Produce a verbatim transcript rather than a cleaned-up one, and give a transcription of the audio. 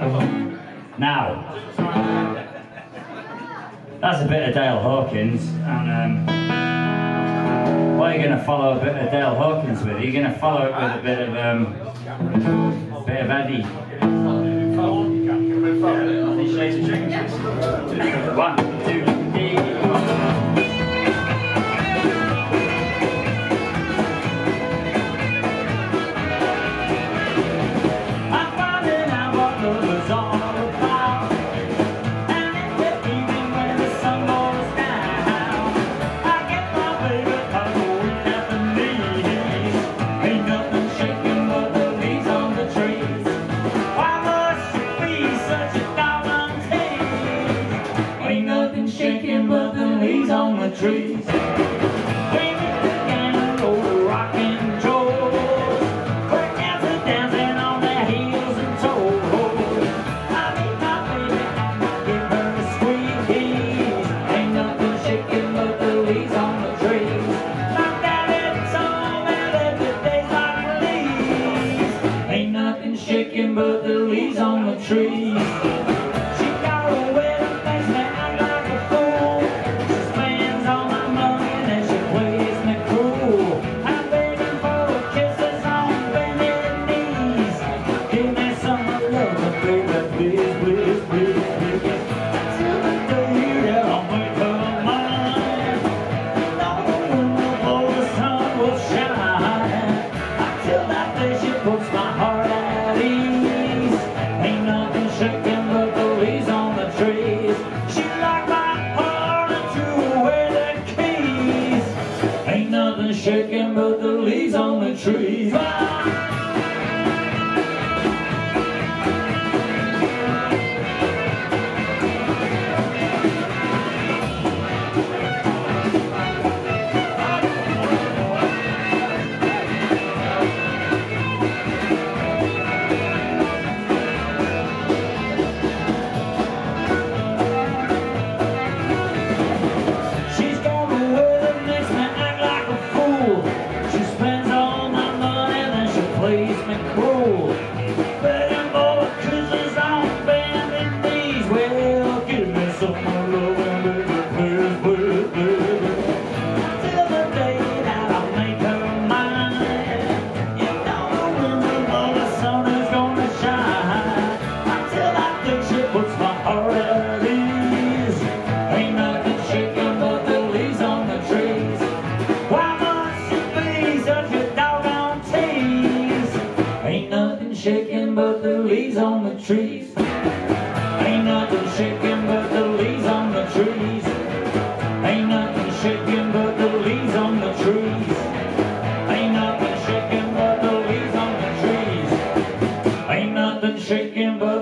Now, that's a bit of Dale Hawkins, and um, what are you going to follow a bit of Dale Hawkins with? Are you going to follow it with a bit of um, a bit of Eddie? One, two, three. Shaking but the leaves on the trees. Waving again, old rock and roll. Quick dancers dancing on their heels and toes. I meet my baby and I give her a squeeze. Ain't nothing shaking but the leaves on the trees. My daddy told me that the days like leaves. Ain't nothing shaking but the leaves on the trees. Puts my heart at ease. Ain't nothing shaking but the leaves on the trees. She locked my heart and threw away the keys. Ain't nothing shaking but the leaves on the trees. Plays me cruel, begging for kisses on bending knees. Well, give me some more loving, baby, please, please, please. Till the day that I make her mine. You know when the sun is gonna shine. Until that day she puts my heart at ease. Ain't nothing shaking but the leaves on the trees. Why must it be such a doggone tease? Ain't nothing shaking but the leaves on the trees. Ain't nothing shaking but the leaves on the trees. Ain't nothing shaking but the leaves on the trees. Ain't nothing shaking but the leaves on the trees. Ain't nothing shaking but